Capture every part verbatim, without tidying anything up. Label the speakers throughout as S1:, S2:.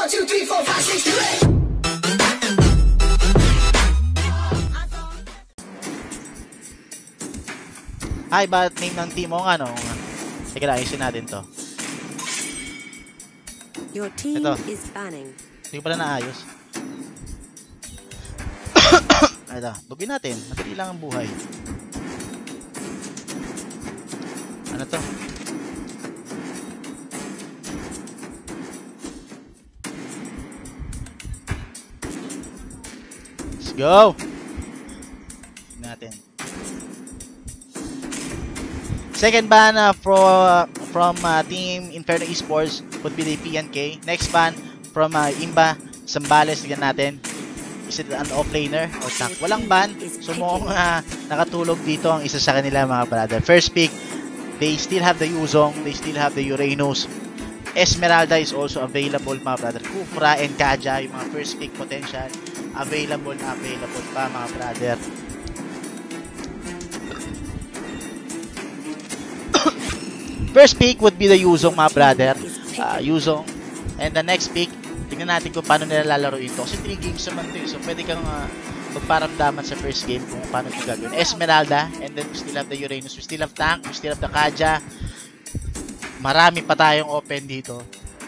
S1: one, two, three, four, five, six, seven, eight.
S2: Ay, ba't name ng team mo nga, no? Sige na, ayusin natin to.
S3: Your team
S2: Ito.
S3: is banning.
S2: Hindi pala naayos. Ito, lugin natin. Madali lang ang buhay. Ano to? Let's go! Tignan natin. Second ban uh, from, uh, from uh, Team Inferno Esports would be the P N K. Next ban from uh, Imba Zambales. Tignan natin. Is it an offlaner or tank? Walang ban. So mukhang uh, nakatulog dito ang isa sa kanila mga brother. First pick, they still have the Yuzong. They still have the Uranus. Esmeralda is also available mga brother. Kufra and Kaja, yung mga first pick potential. Available na available pa mga brother. First pick would be the Yuzong mga brother. Uh, Yuzong. And the next pick, tingnan natin kung paano nila lalaro ito. Kasi three games naman ito. So pwede kang uh, magparamdaman sa first game kung paano ito gagawin. Esmeralda. And then we still have the Uranus. We still have Tank. We still have the Kaja. Marami pa tayong open dito.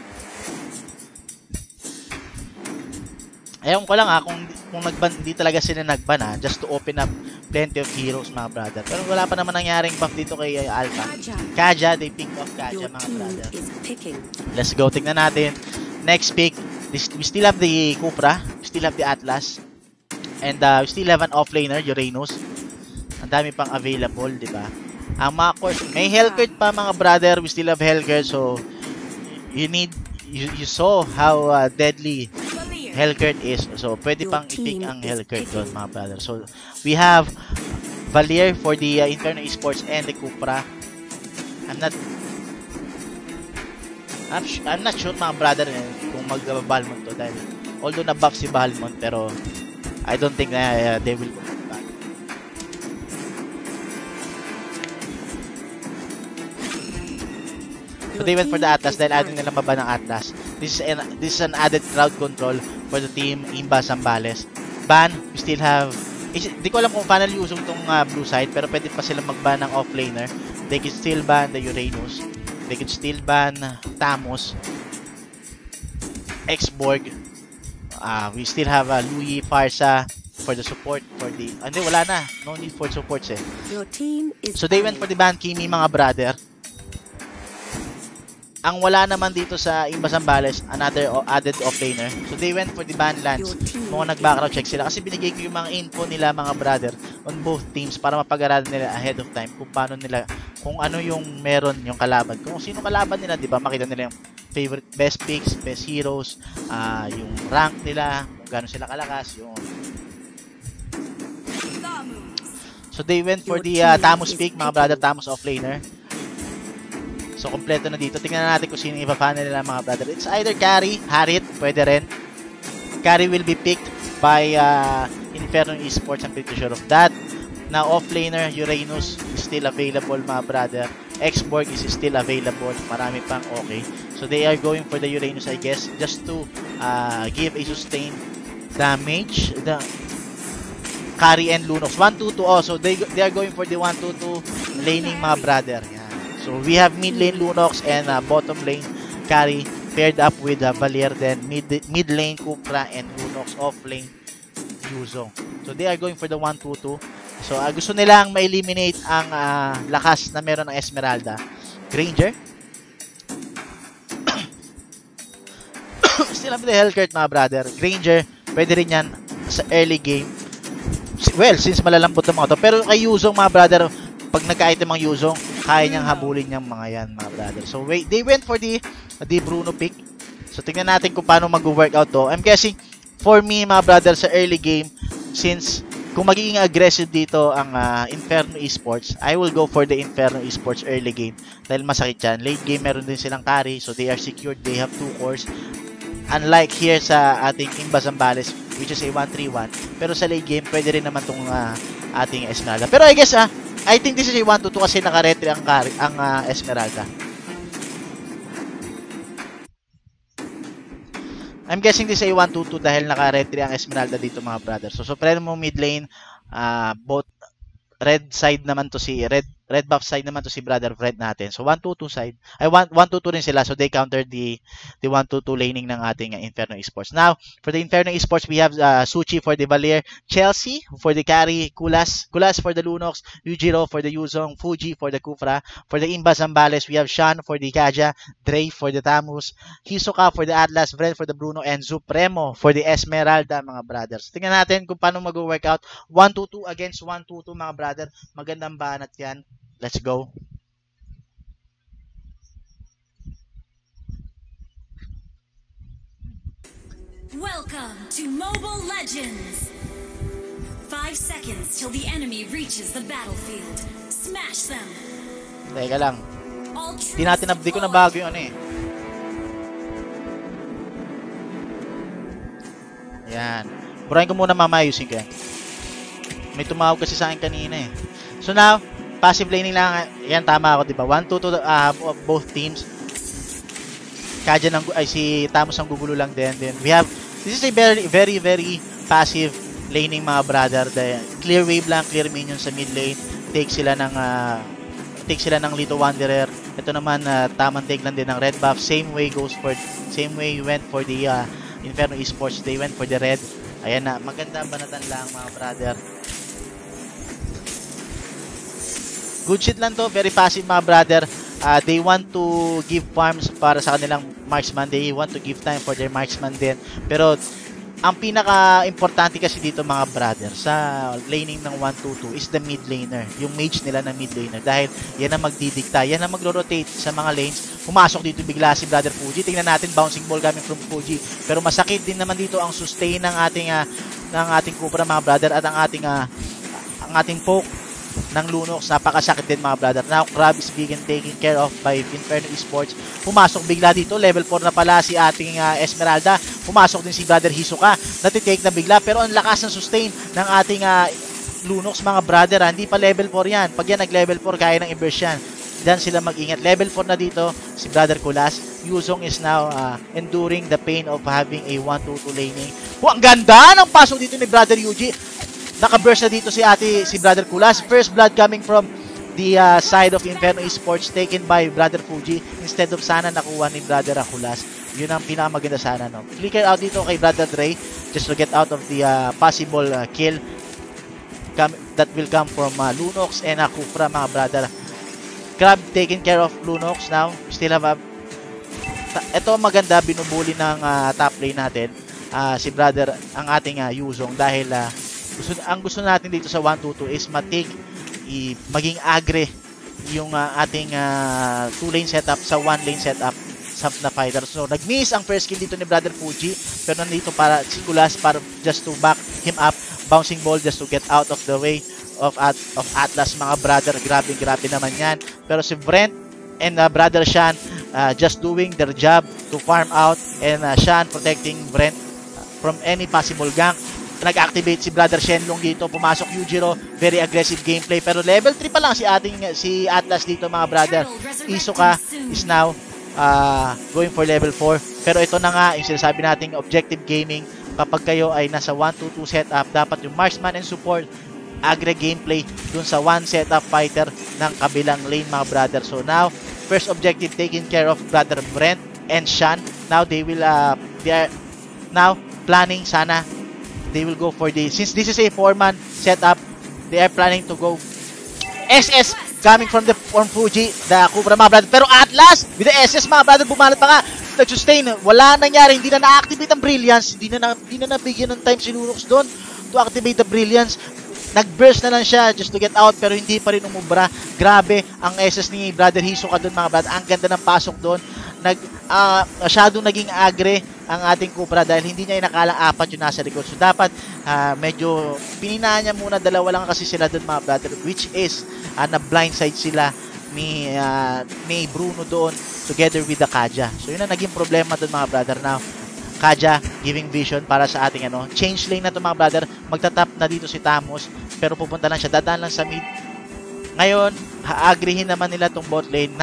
S2: Ewan ko lang ha, kung, kung nagban, hindi talaga sila nagban ha, just to open up plenty of heroes mga brother. Pero wala pa naman nangyaring buff dito kay uh, Alpha. Kaja, they pick off Kaja mga brother. Let's go, tignan natin. Next pick, this, we still have the Cupra, we still have the Atlas, and uh, we still have an offlaner, Uranus. Ang dami pang available, di ba? Ang mga course, may Hellcurt pa mga brother, we still have Hellcurt, so you need, you, you saw how uh, deadly Hellcurt is, so pwede pang i-pick ang Hellcurt doon mga brother. So we have Valier for the uh, Inferno Esports and the Cupra. I'm not I'm, I'm not sure mga brother eh, kung mag-Balmond to dahil although na-buff si Balmond pero I don't think na uh, they will go back. So they went for the Atlas dahil ayaw nila maba ng Atlas. This is an, this is an added crowd control for the team Imba Zambales. Ban, we still have di ko alam kung paano usong tong uh, blue side pero pwede pa sila mag-ban ng offlaner. They can still ban the Uranus. They can still ban Tamos, X-Borg. Uh, we still have uh, Louis Farsa for the support for the... Hindi, wala na. No need for supports eh. So they went for the ban Kimi mga brother. Ang wala naman dito sa Imba Zambales, another added offlaner. So they went for the ban Lance. Mga nag-background check sila. Kasi binigay ko yung mga info nila mga brother on both teams para mapag-aralan nila ahead of time kung paano nila, kung ano yung meron yung kalaban. Kung sino kalaban nila, di ba? Makita nila yung favorite, best picks, best heroes, uh, yung rank nila, kung gano'n sila kalakas, yung... So they went for the uh, Tamos pick, mga brother, Tamos offlaner. So, kompleto na dito. Tingnan natin kung sino ipa-fan nila mga brother. It's either Carry, Harit, pwede rin. Carry will be picked by uh, Inferno Esports. I'm pretty sure of that. Now, offlaner, Uranus is still available mga brother. X-Borg is still available. Marami pang okay. So, they are going for the Uranus, I guess, just to uh, give a sustained damage. The Carry and Lunox. one two two. Oh, so they, they are going for the one two two laning mga brother. Yan. So we have mid lane Lunox and uh, bottom lane Carry paired up with uh, Valier, then mid, mid lane Cupra and Lunox, off lane Yuzong. So they are going for the one two two. So uh, gusto nilang ma-eliminate ang uh, lakas na meron ng Esmeralda. Granger. Still have the Hellcurt mga brother. Granger, pwede rin yan sa early game. Well, since malalambot ng mga to. Pero kay Yuzong mga brother, pag nagka-item ang Yuzong, kaya niyang habulin niyang mga yan mga brother. So wait, they went for the the Bruno pick. So tingnan natin kung paano mag-workout to. I'm guessing for me mga brother sa early game, since kung magiging aggressive dito ang uh, Inferno Esports, I will go for the Inferno Esports early game dahil masakit yan. Late game meron din silang carry, so they are secured, they have two cores. Unlike here sa ating Imba Zambales, which is a one three one, pero sa late game pwede rin naman tong uh, ating Esmeralda. Pero I guess ah, I think this is a one two two kasi naka-retry ang, ang uh, Esmeralda. I'm guessing this ay one two two dahil naka-red three ang Esmeralda dito mga brother. So, Supremo mid lane, uh, both red side naman to si red red buff side naman to si brother Fred natin. So one two two side. Ay one two two rin sila. So they countered the the one two two laning ng ating uh, Inferno Esports. Now, for the Inferno Esports, we have uh, Suchi for the Valier, Chelsea for the carry, Kulas, Kulas for the Lunox, Yujiro for the Yuzong, Fuji for the Kufra, for the Imba Zambales, we have Shan for the Kaja, Dre for the Tamus, Hisoka for the Atlas, Vren for the Bruno, and Supremo for the Esmeralda mga brothers. Tingnan natin kung paano mag-workout. one two two against one two two mga brother. Magandang banat yan. Let's go.
S3: Welcome to Mobile Legends. Five seconds till the enemy reaches the battlefield. Smash them.
S2: Teka lang. Di natin di ko na bago yung ano eh. Yan. Burahin ko muna mamaya using ko yan. May tumawag kasi sa akin kanina eh. So now, passive laning lang. Yan, tama ako, diba? one two two uh, both teams. Kaja ng, ay si Tamus ang gugulo lang din. Then we have, this is a very, very, very passive laning mga brother. The clear wave lang, clear minions sa mid lane. Take sila ng, uh, take sila ng Lito Wanderer. Ito naman, uh, tamang take lang din ng red buff. Same way goes for, same way went for the uh, Inferno Esports. They went for the red. Ayan na, maganda banatan lang mga brother. Good shit lang to, very passive mga brother. Uh, they want to give farms para sa kanilang marksman. They want to give time for their marksman din. Pero ang pinaka-importante kasi dito mga brother sa laning ng one two two is the mid laner. Yung mage nila na mid laner. Dahil yan ang magdidikta, yan ang magro-rotate sa mga lanes. Pumasok dito bigla si brother Fuji. Tingnan natin, bouncing ball coming from Fuji. Pero masakit din naman dito ang sustain ng ating uh, ng ating Cobra mga brother at ang ating uh, ang ating poke ng Lunox, napakasakit din mga brother. Now, Crab is being taken care of by Inferno Esports. Pumasok bigla dito, level four na pala si ating uh, Esmeralda. Pumasok din si brother Hisoka, natitake na bigla, pero ang lakas ng sustain ng ating uh, Lunox mga brother, ha? Hindi pa level four yan. Pag yan nag-level four, kaya ng inverse yan. Diyan sila mag-ingat. Level four na dito si brother Kulas. Yuzong is now uh, enduring the pain of having a one two two laning. Oh, ang ganda ng pasok dito ni brother Yuji. Naka-burst na dito si ate, si brother Kulas. First blood coming from the uh, side of Inferno Esports taken by brother Fuji instead of sana nakuha ni brother Kulas. Yun ang pinakamaganda sana, no? Flicker out dito kay brother Dre just to get out of the uh, possible uh, kill come, that will come from uh, Lunox and uh, Kufra mga brother. Crab taking care of Lunox now. Still have a ito maganda, binubuli ng uh, top lane natin uh, si brother ang ating uh, Yuzong dahil uh, Gusto, ang gusto natin dito sa one two two is matig, i, maging agre yung uh, ating uh, two lane setup sa one lane setup sa na fighter. So nag-miss ang first kill dito ni brother Fuji, pero nandito para si Kulas para just to back him up, bouncing ball just to get out of the way of at, of Atlas mga brother. Grabe grabe naman yan. Pero si Brent and uh, brother Shan uh, just doing their job to farm out, and uh, Shan protecting Brent from any possible gank. Nag-activate si brother Shenlong dito, pumasok Yujiro, very aggressive gameplay, pero level three pa lang si ating si Atlas dito mga brother. Hisoka is now uh, going for level four, pero ito na nga yung sinasabi nating objective gaming. Kapag kayo ay nasa one two two setup, dapat yung marksman and support agre gameplay dun sa one setup fighter ng kabilang lane mga brother. So now first objective taken care of brother Brent and Shan. Now they will uh, they are now planning sana they will go for the, since this is a four man setup, they are planning to go S S coming from the from Fuji, the Cobra mga brother. Pero Atlas with the S S mga brother, bumalat pa nga, nag-sustain, wala nangyari, hindi na na-activate ang Brilliance, hindi na, na, hindi na nabigyan ng time si Lunox doon to activate the Brilliance. Nag-burst na lang siya just to get out, pero hindi pa rin umubra. Grabe ang S S ni brother Hisoka doon mga brother, ang ganda ng pasok doon. Nag, uh, masyadong naging agre ang ating Cobra dahil hindi niya inakalang apat yung nasa likod. So dapat uh, medyo pininaan niya muna, dalawa lang kasi sila doon mga brother, which is uh, na blindside sila ni uh, may Bruno doon together with the Kaja. So yun ang naging problema doon mga brother. Now Kaja giving vision para sa ating ano, change lane na to mga brother. Magtatap na dito si Tamus, pero pupunta lang siya, dadaan lang sa mid. Ngayon, haagrihin naman nila tong bot lane. Now,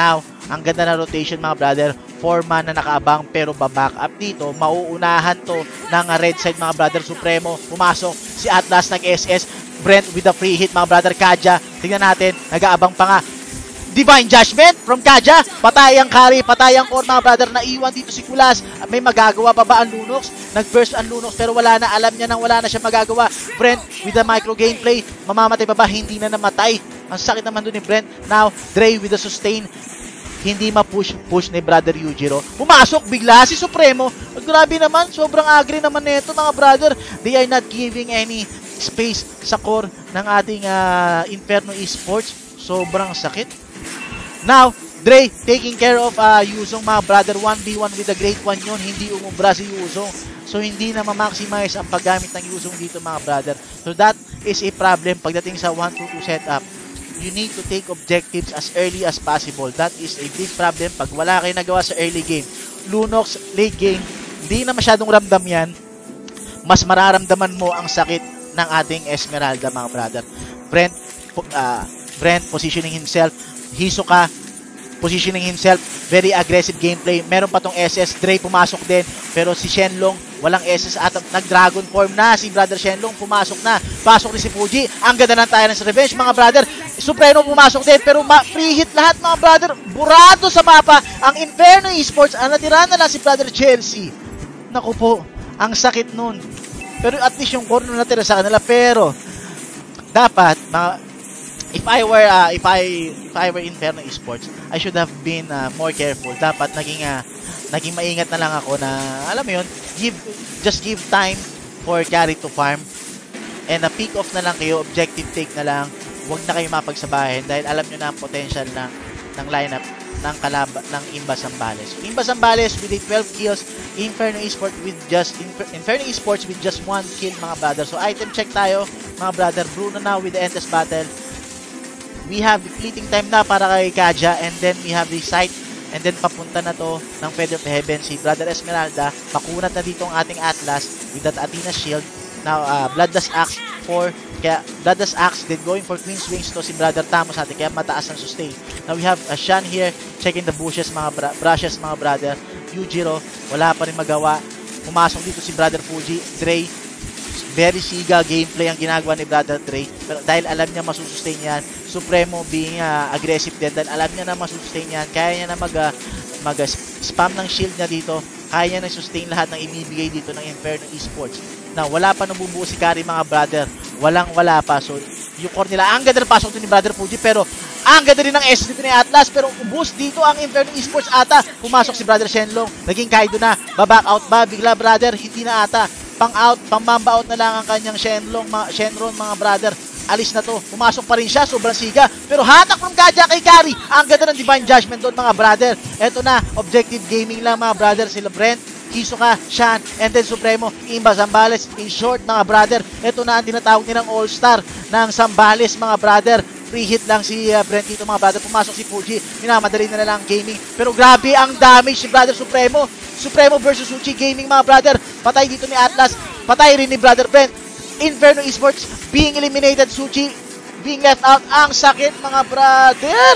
S2: Ang ganda na rotation mga brother. four man na nakaabang pero baback up dito. Mauunahan to ng red side mga brother. Supremo, pumasok. Si Atlas nag-S S. Brent with the free hit mga brother. Kaja, tingnan natin. Nag-aabang pa nga. Divine Judgment from Kaja. Patay ang carry, patay ang core mga brother. Naiwan dito si Kulas. May magagawa pa ba ang Lunox? Nag-burst ang Lunox pero wala na. Alam niya nang wala na siya magagawa. Brent with the micro gameplay. Mamamatay pa ba? Hindi na namatay. Ang sakit naman doon ni Brent. Now, Dre with the sustain. Hindi ma-push push ni brother Yujiro. Pumasok bigla si Supremo. Grabe naman, sobrang agree naman nito mga brother. They are not giving any space sa core ng ating uh, Inferno Esports. Sobrang sakit. Now, Dre taking care of uh, Yuzong mga brother. one v one with the Great One yun. Hindi umubra si Yuzong. So, hindi na ma-maximize ang paggamit ng Yuzong dito mga brother. So, that is a problem pagdating sa one two two setup. You need to take objectives as early as possible. That is a big problem pag wala kayo nagawa sa early game. Lunox, late game, hindi na masyadong ramdam yan. Mas mararamdaman mo ang sakit ng ating Esmeralda, mga brother. Brent, uh, Brent positioning himself. Hisoka, positioning himself. Very aggressive gameplay. Meron pa tong S S. Dre pumasok din. Pero si Shenlong, walang S S at nag-dragon form na. Si brother Shenlong pumasok na. Pasok ni si Fuji. Ang ganda ng Tyrant's Revenge, mga brother. Supremo pumasok din. Pero free hit lahat, mga brother. Burado sa mapa. Ang Inferno Esports. Ang natira na lang si brother Chelsea. Naku po. Ang sakit nun. Pero at least yung core nun natira sa kanila. Pero dapat, mga if I were uh, if I if I were Inferno Esports, I should have been uh, more careful. Dapat naging uh, naging maingat na lang ako na alam mo yun, give just give time for carry to farm and a uh, pick off na lang kayo, objective take na lang. Huwag na kayo mapagsabahin dahil alam niyo na ang potential ng ng lineup ng kalaba ng Imba Zambales. Imba Zambales with a twelve kills, Inferno Esports with just Infer Inferno Esports with just one kill, mga brother. So item check tayo, mga brother. Bruno now with the endless battle. We have the fleeting time na para kay Kaja, and then we have the sight, and then papunta na to ng Feather of Heaven si brother Esmeralda. Pakunat na dito ang ating Atlas with that Athena shield. Now uh, Bloodlust Axe for kaya Bloodlust Axe, then going for Queen's Wings to si brother Tamos natin, kaya mataas ang sustain. Now we have a uh, Shan here checking the bushes, mga bra brushes, mga brother. Yujiro wala pa rin magawa. Pumasok dito si brother Fuji. Dre, very siga gameplay ang ginagawa ni brother Dre, pero dahil alam niya masusustain yan. Supremo being uh, aggressive din dahil alam niya na masusustain yan. Kaya niya na mag, uh, mag uh, spam ng shield niya dito. Kaya niya na sustain lahat ng ibibigay dito ng Inferno Esports. Now, wala pa nabubuo si Kari, mga brother. Walang wala pa. So, yung core nila, ang ganda ng pasok to ni brother Fuji, pero ang ganda rin ng S dito ni Atlas, pero ubus dito ang Inferno Esports ata. Pumasok si brother Shenlong. Naging Kaido na. Baback out ba? Bigla, brother. Hindi na ata. Pang out, pang mamba out na lang ang kanyang Shenlong, ma Shenron, mga brother. Alis na to. Pumasok pa rin siya. Sobrang siga. Pero hatak from Kaja kay Kari. Ang ganda ng Divine Judgment doon, mga brother. Eto na. Objective gaming lang, mga brother. Sila Brent, Hisoka, Shan, and then Supremo, Imba Zambales. In short, mga brother, eto na ang tinatawag nilang all-star ng Zambales, mga brother. Free hit lang si uh, Brent dito, mga brother. Pumasok si Fuji. Minamadali na lang ang gaming. Pero grabe ang damage si brother Supremo. Supremo versus Uchi Gaming, mga brother. Patay dito ni Atlas. Patay rin ni brother Brent. Inferno Esports being eliminated. Suchi being left out. Ang sakit, mga brother.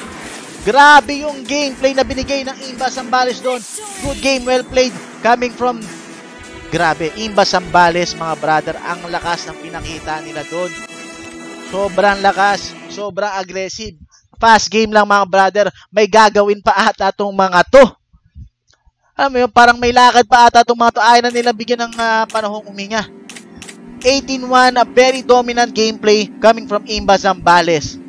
S2: Grabe yung gameplay na binigay ng Imba Zambales doon. Good game, well played. Coming from, grabe, Imba Zambales, mga brother. Ang lakas ng pinakita nila doon. Sobrang lakas. Sobrang aggressive. Fast game lang, mga brother. May gagawin pa ata itong mga to. Alam mo yun, parang may lakad pa ata itong mga to. Ayaw na nila bigyan ng uh, panahong uminga. eighteen one, a very dominant gameplay coming from Imba Zambales.